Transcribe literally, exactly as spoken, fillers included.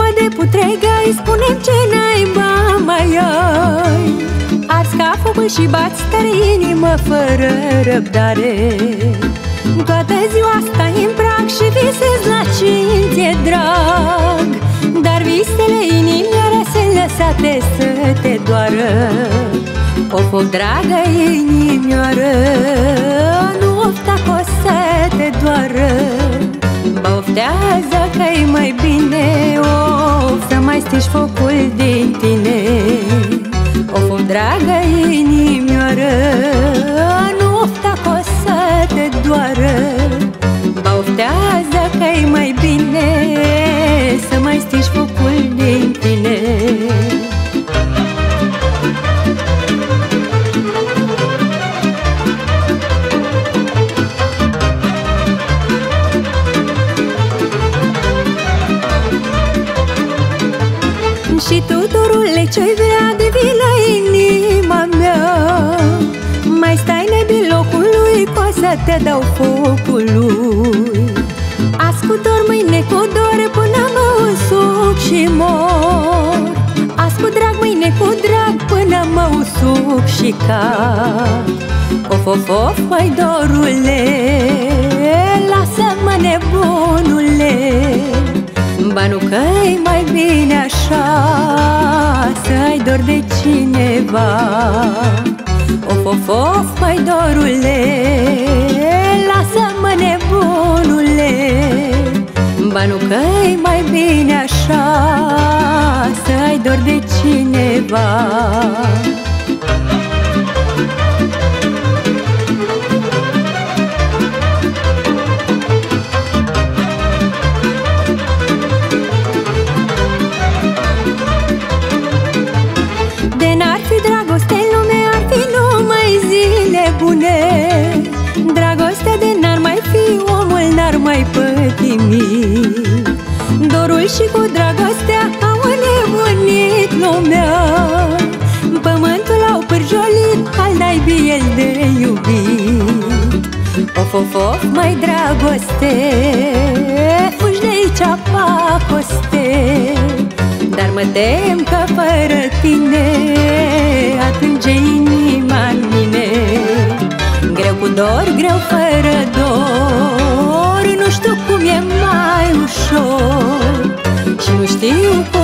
de putregai, spune-mi ce naiba mai ai. Arzi ca focul și bați tare inimă fără răbdare. Toată ziua stai în prag și visezi la cine ți-e drag, dar visele inimioare sunt lăsate să te doară. Of, of, dragă inimioară, nu ofta că o să te doară. Ba oftează că-i mai bine, of, să mai stingi focul din tine. Of, of, dragă inimioară, nu ofta că o să te doară. Ba oftează că-i mai bine să mai stingi focul din tine. Și tu, dorule, ce-ai vrea de vii la inima mea, mai stai nebii locului, că o să te dau focului. Ascultor mâine cu dor până mă usuc și mor. Ascult drag mâine cu drag până mă usuc și cad. Of, of, of, măi dorule, lasă-mă nebunule. Ba nu că-i mai bine așa să ai dor de cineva. Of, of, of, măi dorule, lasă-mă nebunule. Ba nu că-i mai bine așa să ai dor de cineva. Dragostea de n-ar mai fi, omul n-ar mai pătimi. Dorul și cu dragostea au înnebunit lumea. Pământul au pârjolit, al naibii el de iubit. Of, of, of, mai dragoste, fugi de aici pacoste. Dar mă tem că fără tine atinge inima în mine. Greu cu dor, greu fără dor, nu știu cum e mai ușor și nu știu cum